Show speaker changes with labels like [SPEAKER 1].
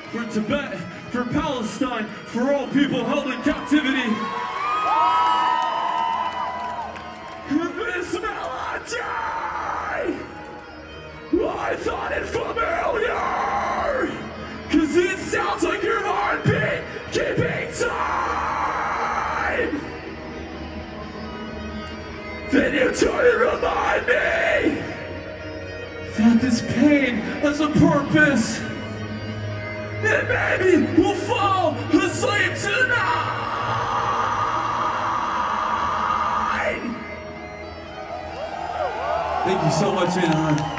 [SPEAKER 1] for Tibet, for Palestine, for all people held in captivity. This melody, I thought it familiar, 'cause it sounds like your heartbeat keeping time. Then you try to remind me that this pain has a purpose, and maybe we'll fall asleep tonight. Thank you so much, Anaheim.